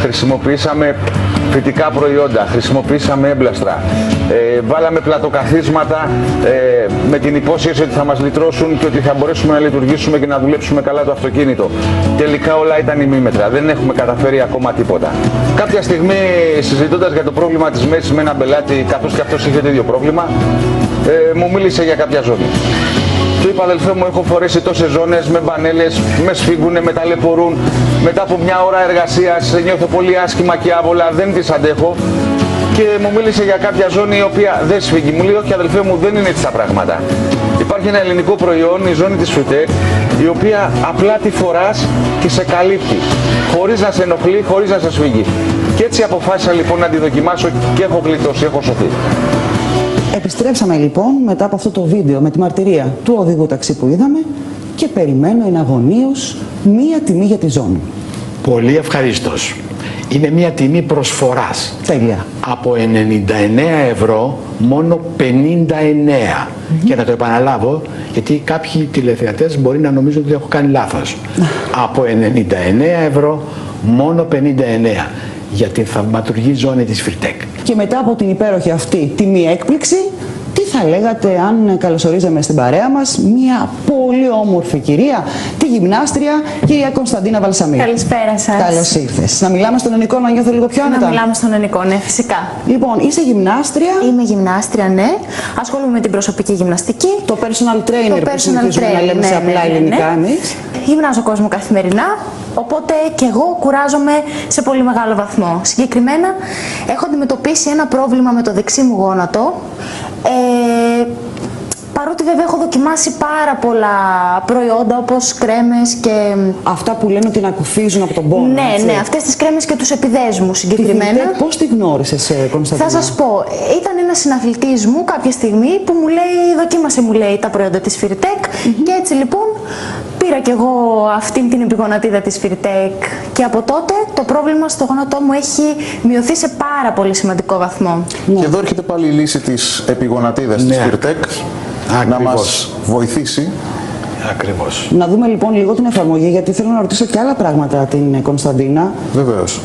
χρησιμοποιήσαμε φυτικά προϊόντα, χρησιμοποιήσαμε έμπλαστρα, βάλαμε πλατοκαθίσματα με την υπόσχεση ότι θα μας λυτρώσουν και ότι θα μπορέσουμε να λειτουργήσουμε και να δουλέψουμε καλά το αυτοκίνητο. Τελικά όλα ήταν ημίμετρα, δεν έχουμε καταφέρει ακόμα τίποτα. Κάποια στιγμή, συζητώντας για το πρόβλημα της μέσης με έναν πελάτη, καθώς και αυτός είχε το ίδιο πρόβλημα, μου μίλησε για κάποια ζώνη. Του είπα, αδελφέ μου, έχω φορέσει τόσες ζώνες, με μπανέλες, με σφίγγουνε, με ταλαιπωρούν. Μετά από μια ώρα εργασίας νιώθω πολύ άσχημα και άβολα, δεν τις αντέχω. Και μου μίλησε για κάποια ζώνη η οποία δεν σφίγγει. Μου λέει, όχι αδελφέ μου, δεν είναι έτσι τα πράγματα. Υπάρχει ένα ελληνικό προϊόν, η ζώνη της Fritec, η οποία απλά τη φοράς και σε καλύπτει. Χωρίς να σε ενοχλεί, χωρίς να σε σφίγγει. Και έτσι αποφάσισα λοιπόν να τη δοκιμάσω και έχω γλιτώσει, έχω σωθεί. Επιστρέψαμε λοιπόν μετά από αυτό το βίντεο με τη μαρτυρία του οδηγού ταξί που είδαμε και περιμένω εναγωνίως μία τιμή για τη ζώνη. Πολύ ευχαρίστως. Είναι μία τιμή προσφοράς. Τέλεια. Από 99 ευρώ μόνο 59. Και να το επαναλάβω, γιατί κάποιοι τηλεθεατές μπορεί να νομίζουν ότι έχω κάνει λάθος. Από 99 ευρώ μόνο 59 για την θαυματουργή ζώνη της Fritec. Και μετά από την υπέροχη αυτή τιμή έκπληξη, τι θα λέγατε αν καλωσορίζαμε στην παρέα μας μία πολύ όμορφη κυρία, τη γυμνάστρια κυρία Κωνσταντίνα Βαλσαμί. Καλησπέρα σας. Καλώς ήρθες. Να μιλάμε στον ελληνικό, να νιώθω λίγο πιο άνετα. Να μιλάμε στον ελληνικό, ναι, φυσικά. Λοιπόν, είσαι γυμνάστρια. Είμαι γυμνάστρια, ναι. Ασχολούμαι με την προσωπική γυμναστική. Το personal trainer που συνηθίζουμε να λέμε σε απλά ελληνικά εμείς. Γυμνάζω κόσμο καθημερινά, οπότε και εγώ κουράζομαι σε πολύ μεγάλο βαθμό. Συγκεκριμένα, έχω αντιμετωπίσει ένα πρόβλημα με το δεξί μου γόνατο. Παρότι βέβαια έχω δοκιμάσει πάρα πολλά προϊόντα όπως κρέμες και... Αυτά που λένε ότι ανακουφίζουν από τον πόνο. Ναι, έτσι. ναι, αυτές τις κρέμες και τους επιδέσμους συγκεκριμένα. Τη Fritec, πώς τη γνώρισες, Κωνσταντίνα? Θα σας πω, ήταν ένας συναθλητής μου κάποια στιγμή που μου λέει, δοκίμασε μου λέει τα προϊόντα της Fritec και έτσι λοιπόν πήρα κι εγώ αυτήν την επιγονατίδα της Fritec και από τότε το πρόβλημα στο γόνατό μου έχει μειωθεί σε πάρα πολύ σημαντικό βαθμό. Ναι. Και εδώ έρχεται πάλι η λύση της επιγονατίδας της Fritec. Να μας βοηθήσει. Ακριβώς. Να δούμε λοιπόν λίγο την εφαρμογή, γιατί θέλω να ρωτήσω και άλλα πράγματα την Κωνσταντίνα. Βεβαίως.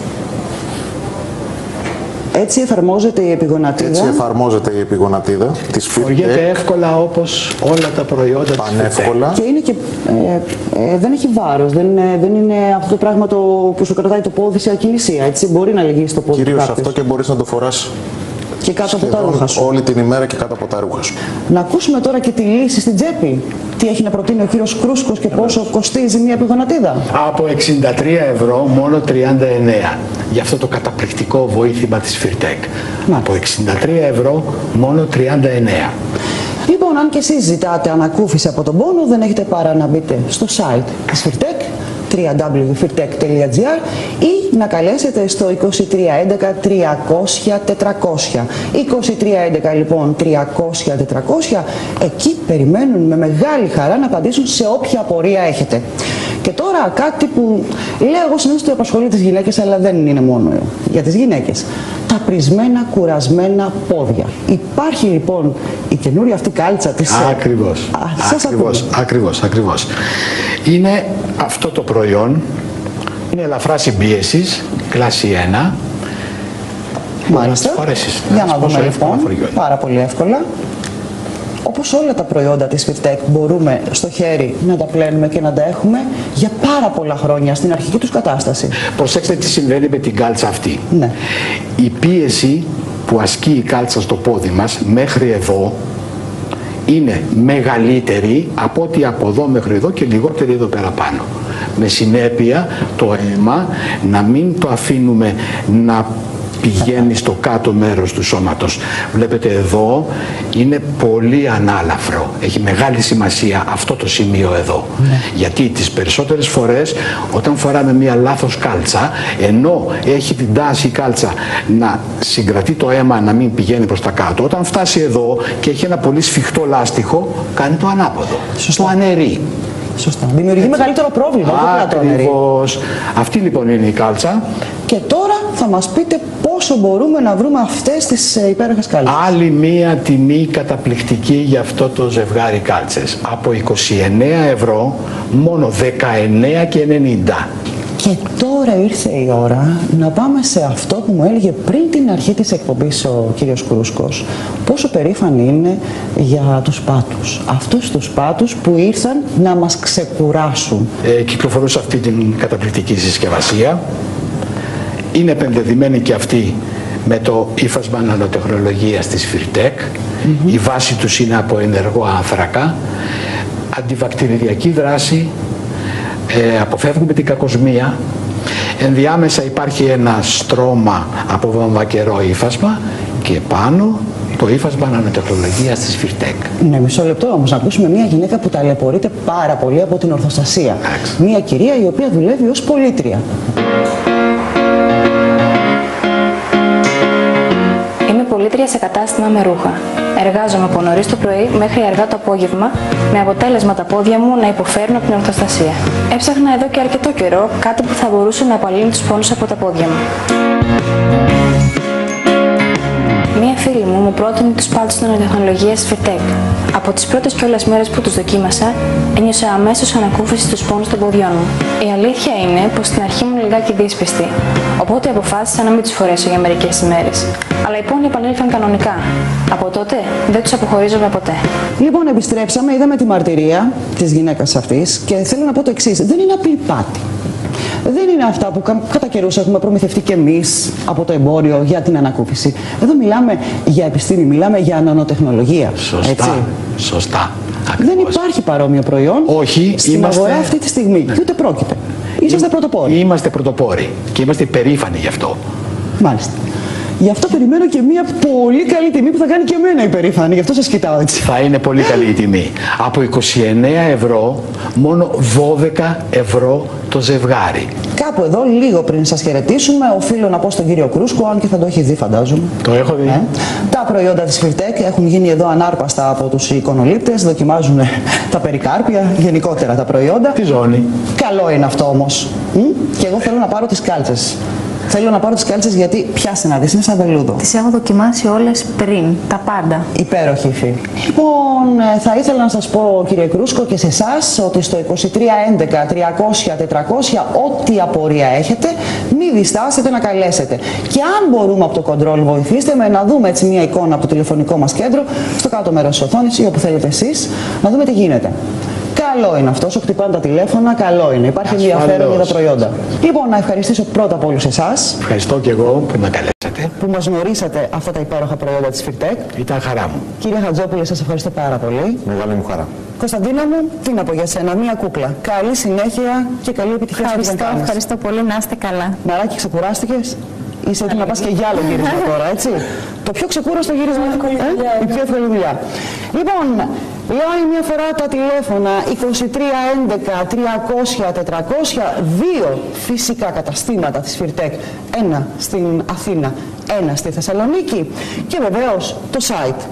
Έτσι εφαρμόζεται η επιγονατίδα. Έτσι εφαρμόζεται η επιγονατίδα της Fritec. Φοριέται εύκολα όπως όλα τα προϊόντα πανεύκολα. της Fritec. Και είναι και, δεν έχει βάρος, δεν είναι αυτό το πράγμα που σου κρατάει το πόδι σε ακινησία, έτσι. Μπορεί να λυγίσει το πόδι. Κυρίως αυτό και μπορείς να το φοράς και κάτω από τα ρούχα σου. Όλη την ημέρα και κάτω από τα ρούχα σου. Να ακούσουμε τώρα και τη λύση στην τσέπη. Τι έχει να προτείνει ο κύριος Κρούσκος και πόσο κοστίζει μια επιγονατίδα. Από 63 ευρώ μόνο 39 για αυτό το καταπληκτικό βοήθημα της Fritec. Από 63 ευρώ μόνο 39. Λοιπόν, αν και εσείς ζητάτε ανακούφιση από τον πόνο, δεν έχετε παρά να μπείτε στο site της Fritec, www.fritec.gr, ή να καλέσετε στο 2311 300 400. 2311 λοιπόν 300 400, εκεί περιμένουν με μεγάλη χαρά να απαντήσουν σε όποια απορία έχετε. Και τώρα κάτι που λέω εγώ συνήθως το απασχολεί τις γυναίκες, αλλά δεν είναι μόνο για τις γυναίκες. Τα πρισμένα, κουρασμένα πόδια. Υπάρχει λοιπόν η καινούρια αυτή κάλτσα της... Ακριβώς. Είναι αυτό το προϊόν, είναι ελαφρά συμπίεσης, κλάση 1. Μάλιστα. Για να δούμε λοιπόν, πάρα πολύ εύκολα. Όπως όλα τα προϊόντα της Fritec μπορούμε στο χέρι να τα πλένουμε και να τα έχουμε για πάρα πολλά χρόνια στην αρχική τους κατάσταση. Προσέξτε τι συμβαίνει με την κάλτσα αυτή. Ναι. Η πίεση που ασκεί η κάλτσα στο πόδι μας μέχρι εδώ είναι μεγαλύτερη από ότι από εδώ μέχρι εδώ και λιγότερη εδώ πέρα πάνω. Με συνέπεια το αίμα να μην το αφήνουμε να πηγαίνει στο κάτω μέρος του σώματος. Βλέπετε εδώ είναι πολύ ανάλαφρο. Έχει μεγάλη σημασία αυτό το σημείο εδώ. Γιατί τις περισσότερες φορές όταν φοράμε μία λάθος κάλτσα, ενώ έχει την τάση η κάλτσα να συγκρατεί το αίμα να μην πηγαίνει προς τα κάτω, όταν φτάσει εδώ και έχει ένα πολύ σφιχτό λάστιχο, κάνει το ανάποδο. Το αναιρεί. Σωστά. Δημιουργεί μεγαλύτερο πρόβλημα. Ακριβώς. Αυτή λοιπόν είναι η κάλτσα. Και τώρα θα μας πείτε πόσο μπορούμε να βρούμε αυτές τις υπέροχες κάλτσες. Άλλη μία τιμή καταπληκτική για αυτό το ζευγάρι κάλτσες. Από 29 ευρώ μόνο 19,90. Και τώρα ήρθε η ώρα να πάμε σε αυτό που μου έλεγε πριν την αρχή της εκπομπής ο κύριος Κρούσκος, πόσο περήφανοι είναι για τους πάτους. Αυτούς τους πάτους που ήρθαν να μας ξεκουράσουν. Κυκλοφορούσε αυτή την καταπληκτική συσκευασία. Είναι επενδεδημένη και αυτή με το ύφασμα νανοτεχνολογίας της Φιρτέκ. Η βάση τους είναι από ενεργό άνθρακα, αντιβακτηριακή δράση, αποφεύγουμε την κακοσμία. Ενδιάμεσα υπάρχει ένα στρώμα από βαμβακερό ύφασμα και πάνω το ύφασμα νανοτεχνολογίας της Φιρτέκ. Ναι, μισό λεπτό όμως να ακούσουμε μια γυναίκα που ταλαιπωρείται πάρα πολύ από την ορθοστασία. Μια κυρία η οποία δουλεύει ως πολίτρια. Είμαι πολίτρια σε κατάστημα με ρούχα. Εργάζομαι από νωρίς το πρωί μέχρι αργά το απόγευμα, με αποτέλεσμα τα πόδια μου να υποφέρουν από την ορθοστασία. Έψαχνα εδώ και αρκετό καιρό κάτι που θα μπορούσε να απαλύνει τους πόνους από τα πόδια μου. Μία φίλη μου πρότεινε τους πάτους νανοτεχνολογίας Φιρτέκ. Από τις πρώτες κιόλας μέρες που τους δοκίμασα, ένιωσα αμέσως ανακούφιση στους πόνους των ποδιών μου. Η αλήθεια είναι πως στην αρχή ήμουν λιγάκι δύσπιστη, οπότε αποφάσισα να μην τους φορέσω για μερικές ημέρες. Αλλά οι πόνοι επανήλθαν κανονικά. Από τότε δεν τους αποχωρίζομαι ποτέ. Λοιπόν, επιστρέψαμε, είδαμε τη μαρτυρία της γυναίκας αυτής και θέλω να πω το εξής: δεν είναι απλή πάτη. Δεν είναι αυτά που κατά καιρούς έχουμε προμηθευτεί και εμείς από το εμπόριο για την ανακούφιση. Εδώ μιλάμε για επιστήμη, μιλάμε για νανοτεχνολογία. Σωστά, έτσι. σωστά. Δεν υπάρχει παρόμοιο προϊόν στην αγορά αυτή τη στιγμή. Και ούτε πρόκειται. Είσαστε πρωτοπόροι. Είμαστε πρωτοπόροι και είμαστε υπερήφανοι γι' αυτό. Μάλιστα. Γι' αυτό περιμένω και μια πολύ καλή τιμή που θα κάνει και εμένα υπερήφανη. Γι' αυτό σας κοιτάω έτσι. Θα είναι πολύ καλή η τιμή. Από 29 ευρώ, μόνο 12 ευρώ το ζευγάρι. Κάπου εδώ, λίγο πριν σας χαιρετήσουμε, οφείλω να πω στον κύριο Κρούσκο, αν και θα το έχει δει, φαντάζομαι. Το έχω δει. Τα προϊόντα της Φιρτέκ έχουν γίνει εδώ ανάρπαστα από τους εικονολήπτες, δοκιμάζουν τα περικάρπια, γενικότερα τα προϊόντα. Τη ζώνη. Καλό είναι αυτό όμως. Και εγώ θέλω να πάρω τις κάλτσες. Θέλω να πάρω τις κάλτσες γιατί πιάστε να δεις, είναι σαν βελούδο. Τις έχω δοκιμάσει όλες πριν, τα πάντα. Υπέροχη η φίλη. Λοιπόν, θα ήθελα να σας πω, κύριε Κρούσκο, και σε εσάς ότι στο 2311 300 400 ό,τι απορία έχετε, μην διστάσετε να καλέσετε. Και αν μπορούμε από το control, βοηθήστε με να δούμε έτσι μια εικόνα από το τηλεφωνικό μας κέντρο, στο κάτω μέρος της οθόνης ή όπου θέλετε εσείς, να δούμε τι γίνεται. Καλό είναι αυτό, όσο χτυπάνε τα τηλέφωνα, καλό είναι. Υπάρχει ενδιαφέρον για τα προϊόντα. Λοιπόν, να ευχαριστήσω πρώτα απ' όλους εσάς. Ευχαριστώ και εγώ που με καλέσατε. Που μας γνωρίσατε αυτά τα υπέροχα προϊόντα της Φιρτέκ. Ήταν χαρά μου. Κύριε Χατζόπουλε, σας ευχαριστώ πάρα πολύ. Μεγάλη μου χαρά. Κωνσταντίνα μου, τι να πω για σένα, μία κούκλα. Καλή συνέχεια και καλή επιτυχία στην δουλειά κάνεις. Ευχαριστώ πολύ, να είστε καλά. Μαράκι, ξεκουράστηκες? Είσαι έτοιμη να πας και για άλλο γύρισμα τώρα, έτσι. Το πιο ξεκούραστο γύρισμα, η πιο εύκολη δουλειά. Λοιπόν, λέω άλλη μια φορά τα τηλέφωνα 2311 300 400, δύο φυσικά καταστήματα της Φιρτέκ, ένα στην Αθήνα, ένα στη Θεσσαλονίκη και βεβαίως το site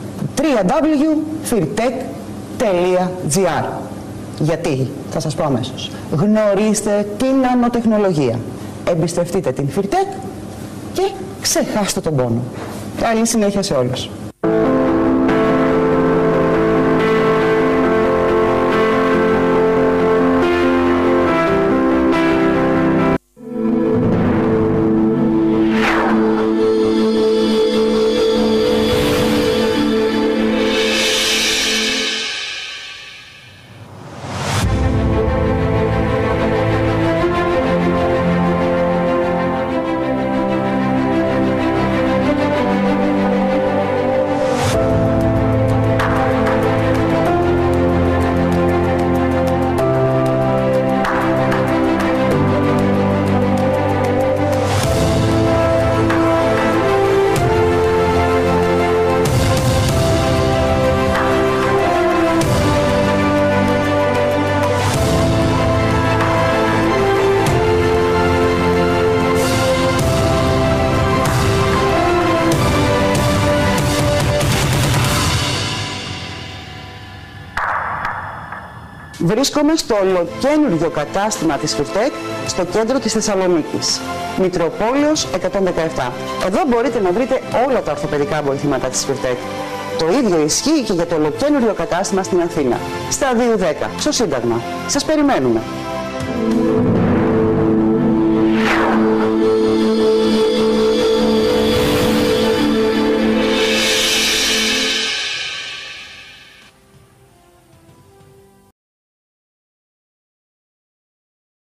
www.firtek.gr. Γιατί, θα σας πω αμέσως. Γνωρίστε την νανοτεχνολογία. Εμπιστευτείτε την Φιρτέκ και ξεχάστε τον πόνο. Καλή συνέχεια σε όλους. Βρίσκομαι στο ολοκένουργιο κατάστημα της Φιρτέκ, στο κέντρο της Θεσσαλονίκης. Μητροπόλεως 117. Εδώ μπορείτε να βρείτε όλα τα ορθοπαιδικά βοηθήματα της Φιρτέκ. Το ίδιο ισχύει και για το ολοκένουργιο κατάστημα στην Αθήνα, στα 210, στο Σύνταγμα. Σας περιμένουμε.